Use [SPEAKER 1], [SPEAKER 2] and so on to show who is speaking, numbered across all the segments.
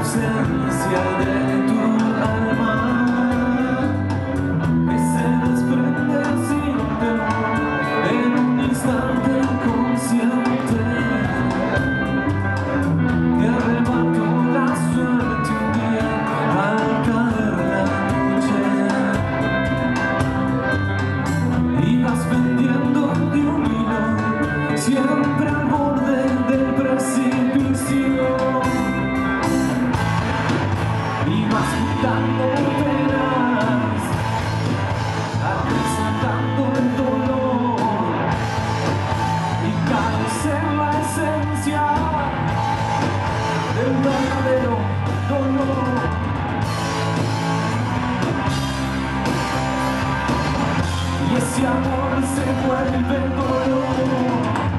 [SPEAKER 1] ausencia de tu alma que se desprende sin temor en un instante inconsciente que arrebató la suerte un día al caer la noche. Ibas pendiendo de un hilo siempre al borde del precipicio. Ibas juntando penas, acrecentando el dolor, y caes en la esencia del verdadero dolor. Y ese amor se vuelve dolor.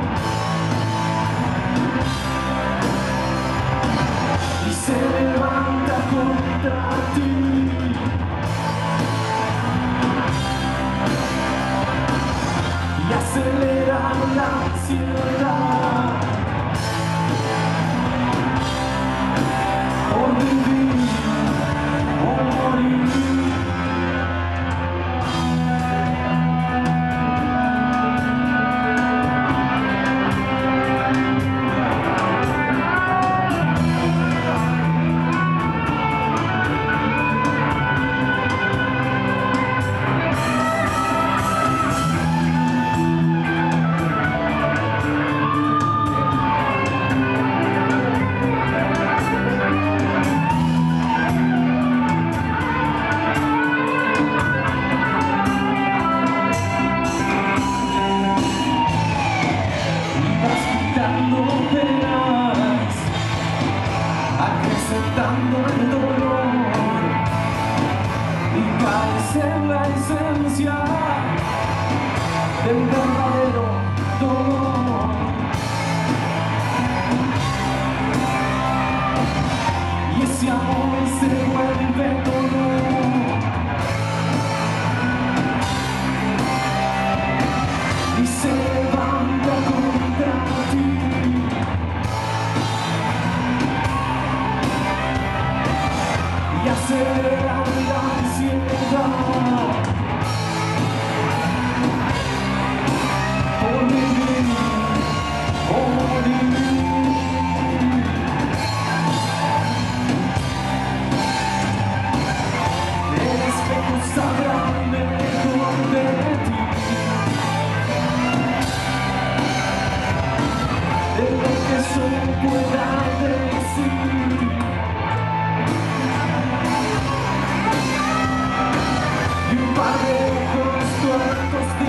[SPEAKER 1] Y se levanta contra ti. Y acelera la ansiedad por vivir o morir. Penas, acrecentando el dolor, y caes en la esencia del verdadero dolor. Y ese amor se vuelve dolor. Y se levanta contra ti. Y acelera la ansiedad por vivir o morir. El espejo sabrá mejor de ti, de lo que solo pueda decir. Y un par de ojos tuertos